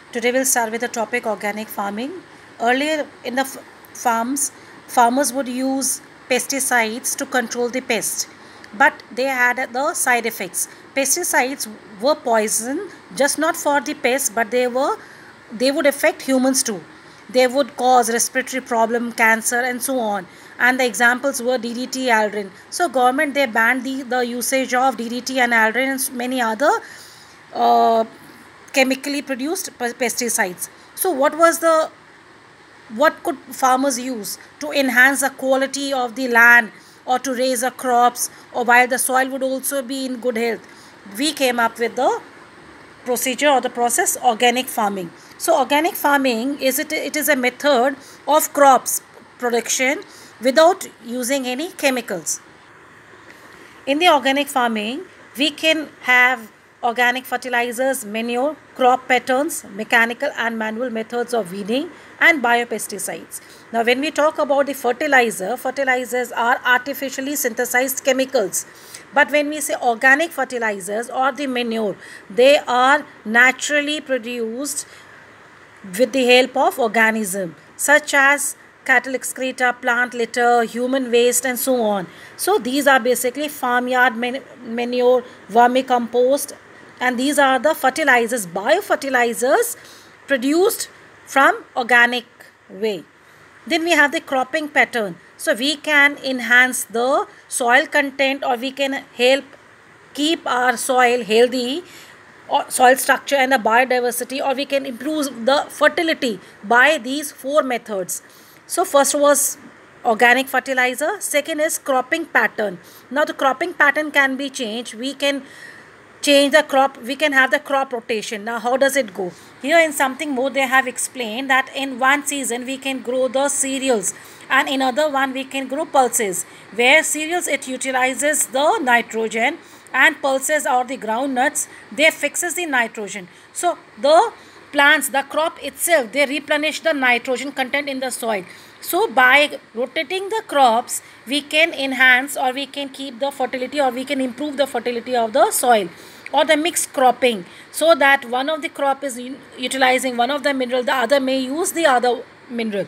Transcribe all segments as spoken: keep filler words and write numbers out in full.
Today we'll start with the topic organic farming. Earlier in the f- farms, farmers would use pesticides to control the pest, but they had the side effects. Pesticides were poison, just not for the pest, but they were they would affect humans too. They would cause respiratory problem, cancer, and so on. And the examples were D D T, Aldrin. So government they banned the, the usage of D D T and Aldrin and many other uh, chemically produced pesticides. So what was the what could farmers use to enhance the quality of the land or to raise the crops, or while the soil would also be in good health? We came up with the procedure or the process organic farming. So organic farming is it it is a method of crops production without using any chemicals. In the organic farming, we can have organic fertilizers, manure, crop patterns, mechanical and manual methods of weeding, and biopesticides. Now, when we talk about the fertilizer, fertilizers are artificially synthesized chemicals. But when we say organic fertilizers or the manure, they are naturally produced with the help of organism such as cattle excreta, plant litter, human waste, and so on. So these are basically farmyard manure, vermicompost, and these are the fertilizers, biofertilizers produced from organic way. Then we have the cropping pattern. So we can enhance the soil content, or we can help keep our soil healthy, or soil structure and the biodiversity, or we can improve the fertility by these four methods. So first was organic fertilizer, second is cropping pattern. Now the cropping pattern can be changed. We can change the crop, we can have the crop rotation. Now how does it go? Here in something more they have explained that in one season we can grow the cereals, and in other one we can grow pulses. Where cereals it utilizes the nitrogen, and pulses or the groundnuts they fixes the nitrogen. So the plants, the crop itself, they replenish the nitrogen content in the soil. So by rotating the crops, we can enhance or we can keep the fertility, or we can improve the fertility of the soil. Or the mixed cropping, so that one of the crop is utilizing one of the mineral, the other may use the other mineral.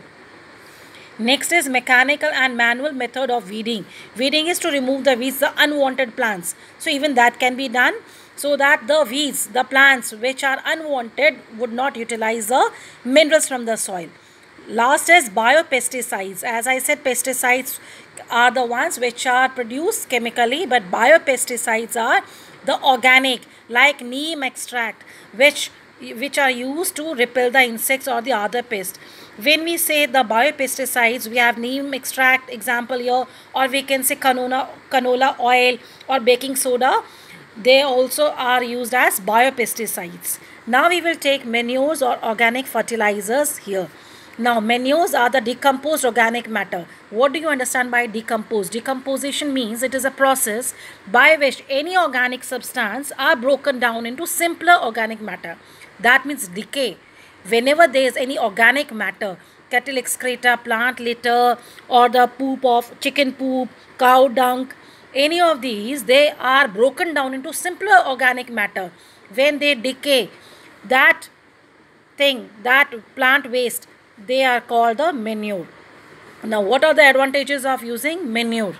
Next is mechanical and manual method of weeding. Weeding is to remove the weeds, the unwanted plants. So even that can be done, so that the weeds, the plants which are unwanted, would not utilize the minerals from the soil. Last is biopesticides. As I said, pesticides are the ones which are produced chemically, but biopesticides are the organic, like neem extract, which which are used to repel the insects or the other pests. When we say the biopesticides, we have neem extract example here, or we can say canola, canola oil or baking soda. They also are used as biopesticides. Now we will take manures or organic fertilizers here. Now manures are the decomposed organic matter. What do you understand by decomposed? Decomposition means it is a process by which any organic substance are broken down into simpler organic matter. That means decay. Whenever there is any organic matter, cattle excreta, plant litter, or the poop of chicken poop, cow dung, any of these, they are broken down into simpler organic matter. When they decay, that thing, that plant waste, they are called the manure. Now what are the advantages of using manure?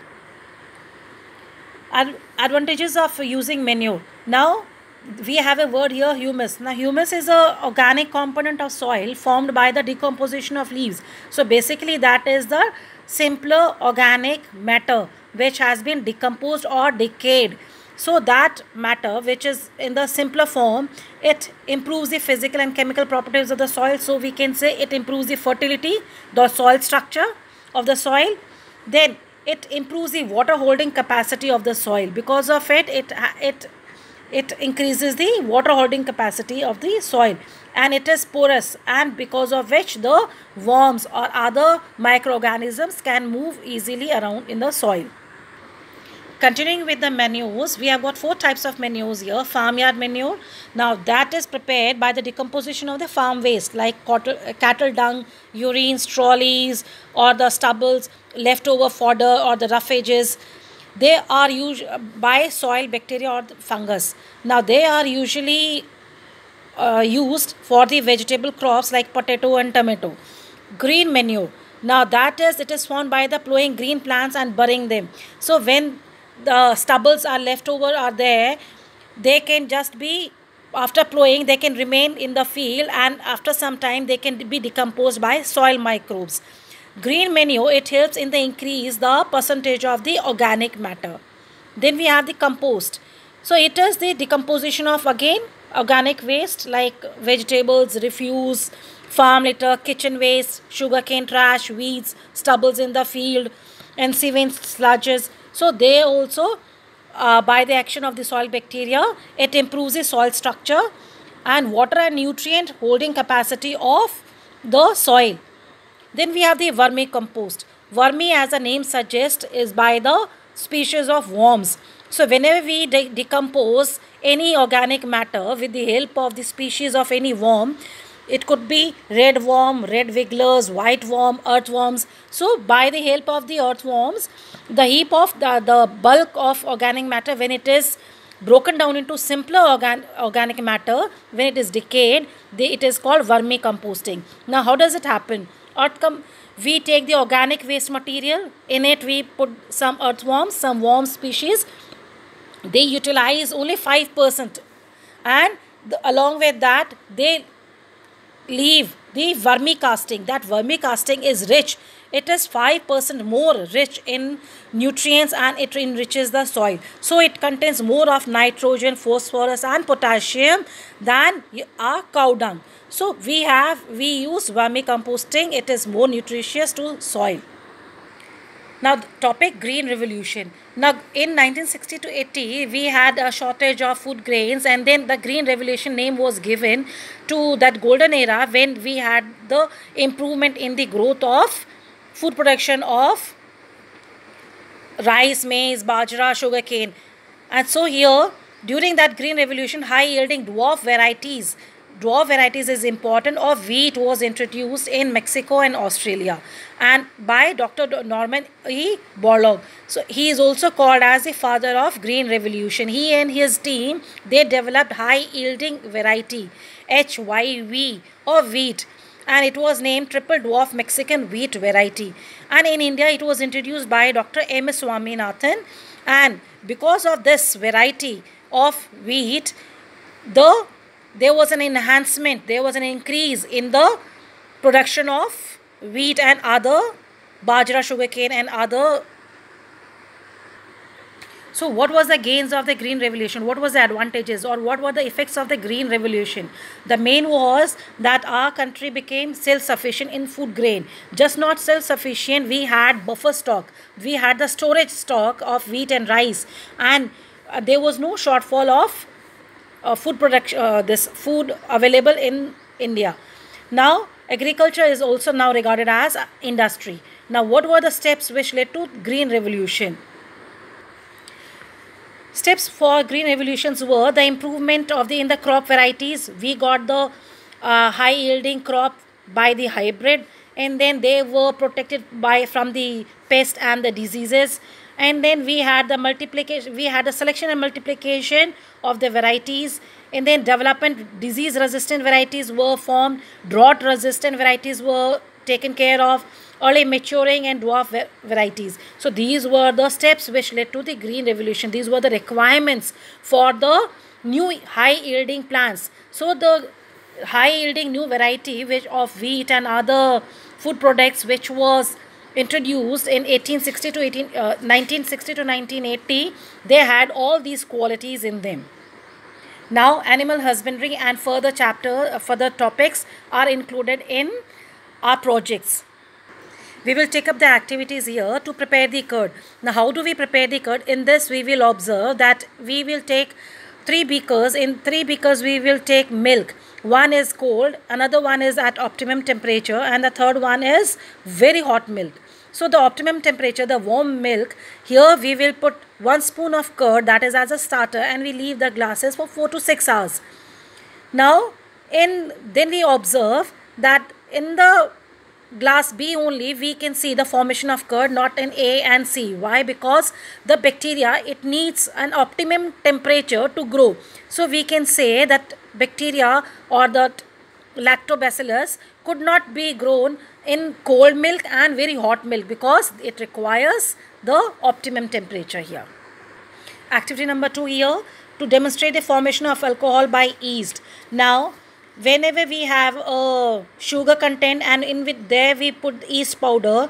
Ad- advantages of using manure. Now we have a word here, humus. Now humus is a organic component of soil formed by the decomposition of leaves. So basically that is the simpler organic matter which has been decomposed or decayed. So that matter which is in the simpler form, it improves the physical and chemical properties of the soil. So we can say it improves the fertility, the soil structure of the soil. Then it improves the water holding capacity of the soil. Because of it, it it it increases the water holding capacity of the soil, and it is porous, and because of which the worms or other microorganisms can move easily around in the soil. Continuing with the manures, we have got four types of manures here. Farmyard manure. Now that is prepared by the decomposition of the farm waste, like cattle, cattle dung, urine, trolleys, or the stubbles, leftover fodder, or the roughages. They are used by soil bacteria or fungus. Now they are usually uh, used for the vegetable crops like potato and tomato. Green manure. Now that is, it is formed by the plowing green plants and burying them. So when the stubbles are left over are there, they can just be, after plowing they can remain in the field, and after some time they can be decomposed by soil microbes. Green manure, it helps in the increase the percentage of the organic matter. Then we have the compost. So it is the decomposition of, again, organic waste like vegetables, refuse, farm litter, kitchen waste, sugarcane trash, weeds, stubbles in the field, and sewage sludges. So they also, uh, by the action of the soil bacteria, it improves the soil structure and water and nutrient holding capacity of the soil. Then we have the vermicompost. Vermi, as the name suggests, is by the species of worms. So whenever we de- decompose any organic matter with the help of the species of any worm, it could be red worm, red wigglers, white worm, earthworms. So by the help of the earthworms, the heap of the, the bulk of organic matter, when it is broken down into simpler organ, organic matter, when it is decayed, they, it is called vermicomposting. Now how does it happen? Earth we take the organic waste material, in it we put some earthworms, some worm species. They utilize only five percent, and the, along with that they leave the vermicasting. That vermicasting is rich. It is five percent more rich in nutrients, and it enriches the soil. So it contains more of nitrogen, phosphorus and potassium than our cow dung. So we have, we use vermicomposting. It is more nutritious to soil. Now the topic, green revolution. Now in nineteen sixty to eighty we had a shortage of food grains, and then the green revolution name was given to that golden era when we had the improvement in the growth of food production of rice, maize, bajra, sugarcane. And so here during that green revolution, high yielding dwarf varieties dwarf varieties is important of wheat was introduced in Mexico and Australia, and by Doctor Norman E. Borlaug. So he is also called as the father of green revolution. He and his team, they developed high yielding variety H Y V of wheat, and it was named triple dwarf Mexican wheat variety. And in India it was introduced by Doctor M S Swaminathan, and because of this variety of wheat, the there was an enhancement, there was an increase in the production of wheat and other bajra, sugarcane and other. So what was the gains of the green revolution? What was the advantages, or what were the effects of the green revolution? The main was that our country became self-sufficient in food grain. Just not self-sufficient, we had buffer stock. We had the storage stock of wheat and rice, and uh, there was no shortfall of uh, food production, uh, this food available in India. Now agriculture is also now regarded as industry. Now what were the steps which led to green revolution? Steps for green revolutions were the improvement of the in the crop varieties. We got the uh, high yielding crop by the hybrid, and then they were protected by from the pest and the diseases. And then we had the multiplication, we had the selection and multiplication of the varieties, and then development, disease resistant varieties were formed, drought resistant varieties were taken care of, early maturing and dwarf varieties. So these were the steps which led to the green revolution. These were the requirements for the new high yielding plants. So the high yielding new variety which of wheat and other food products which was introduced in eighteen sixty to eighteen, uh, nineteen sixty to nineteen eighty, they had all these qualities in them. Now animal husbandry and further chapter, uh, further topics are included in our projects. We will take up the activities here to prepare the curd. Now how do we prepare the curd? In this we will observe that we will take three beakers. In three beakers we will take milk. One is cold, another one is at optimum temperature, and the third one is very hot milk. So the optimum temperature, the warm milk, here we will put one spoon of curd, that is as a starter, and we leave the glasses for four to six hours. Now in then we observe that in the glass B only we can see the formation of curd, not in A and C. Why? Because the bacteria, it needs an optimum temperature to grow. So we can say that bacteria or the lactobacillus could not be grown in cold milk and very hot milk because it requires the optimum temperature here. Activity number two here, to demonstrate the formation of alcohol by yeast. Now, whenever we have a sugar content and in with there we put yeast powder,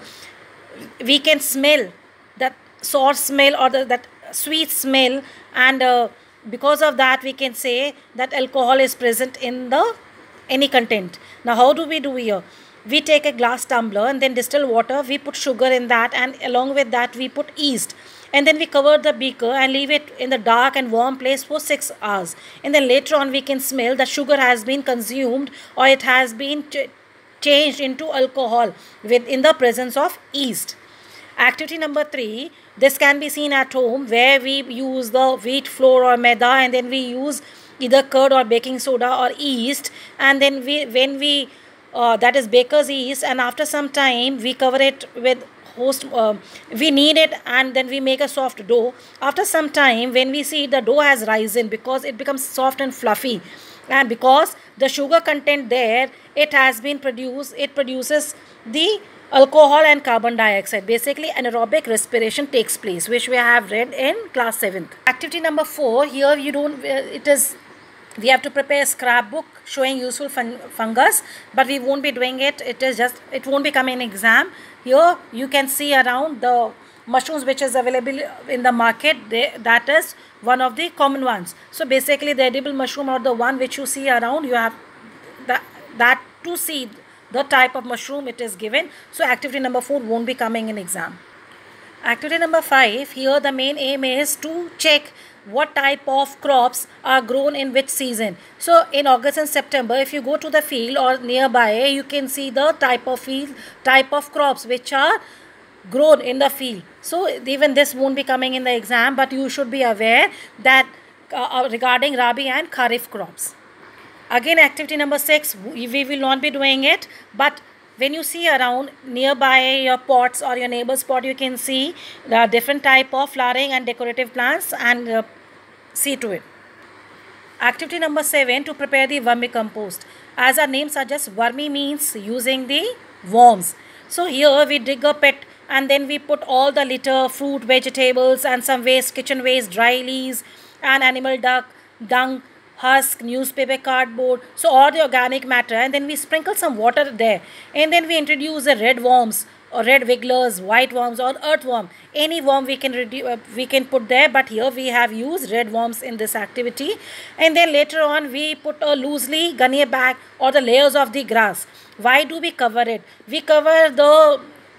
we can smell that sour smell or the, that sweet smell, and uh, because of that we can say that alcohol is present in the any content. Now how do we do here? We take a glass tumbler and then distill water, we put sugar in that, and along with that we put yeast, and then we cover the beaker and leave it in the dark and warm place for six hours, and then later on we can smell that sugar has been consumed or it has been ch changed into alcohol within the presence of yeast. Activity number three, this can be seen at home where we use the wheat flour or maida, and then we use either curd or baking soda or yeast, and then we when we uh, that is baker's yeast, and after some time we cover it with host uh, we knead it, and then we make a soft dough. After some time when we see the dough has risen because it becomes soft and fluffy, and because the sugar content there, it has been produced, it produces the alcohol and carbon dioxide. Basically anaerobic respiration takes place, which we have read in class seventh. Activity number four, here you don't uh, it is we have to prepare a scrapbook showing useful fun fungus, but we won't be doing it. It is just, it won't be coming in exam. Here you can see around the mushrooms which is available in the market. They, that is one of the common ones. So basically the edible mushroom or the one which you see around, you have that, that to see the type of mushroom it is given. So activity number four won't be coming in exam. Activity number five, here the main aim is to check what type of crops are grown in which season. So in August and September, if you go to the field or nearby, you can see the type of field, type of crops which are grown in the field. So even this won't be coming in the exam, but you should be aware that uh, regarding Rabi and Kharif crops. Again, activity number six, we will not be doing it, but when you see around nearby your pots or your neighbor's pot, you can see the different type of flowering and decorative plants, and uh, see to it. Activity number seven, to prepare the vermicompost. As our name suggests, vermi means using the worms. So here we dig a pit and then we put all the litter, fruit, vegetables and some waste, kitchen waste, dry leaves and animal duck, dung, husk, newspaper, cardboard, so all the organic matter, and then we sprinkle some water there, and then we introduce the red worms or red wigglers, white worms or earthworm. Any worm we can uh, we can put there, but here we have used red worms in this activity. And then later on we put a loosely gunny bag or the layers of the grass. Why do we cover it? We cover the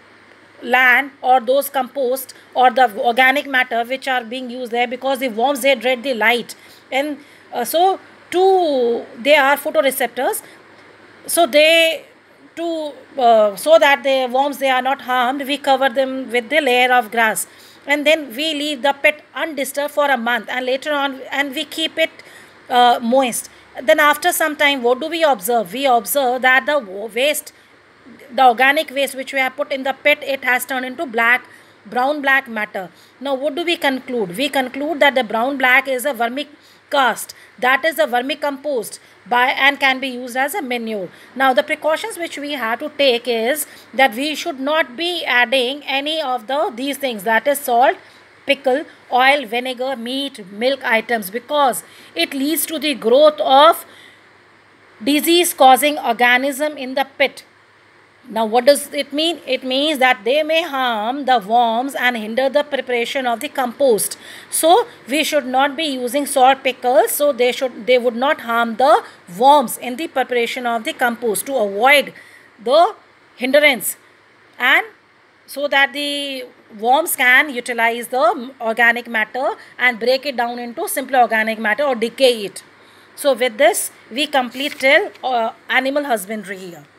land or those compost or the organic matter which are being used there, because the worms, they dread the light, and Uh, so to they are photoreceptors, so they to uh, so that the worms, they are not harmed, we cover them with the layer of grass, and then we leave the pit undisturbed for a month, and later on and we keep it uh, moist. Then after some time, what do we observe? We observe that the waste, the organic waste which we have put in the pit, it has turned into black brown black matter. Now what do we conclude? We conclude that the brown black is a vermicast, that is a vermicompost, by and can be used as a manure. Now the precautions which we have to take is that we should not be adding any of the these things, that is salt, pickle, oil, vinegar, meat, milk items, because it leads to the growth of disease causing organism in the pit. Now what does it mean? It means that they may harm the worms and hinder the preparation of the compost. So we should not be using salt, pickles, so they should they would not harm the worms in the preparation of the compost, to avoid the hindrance, and so that the worms can utilize the organic matter and break it down into simpler organic matter or decay it. So with this we complete till uh, animal husbandry here.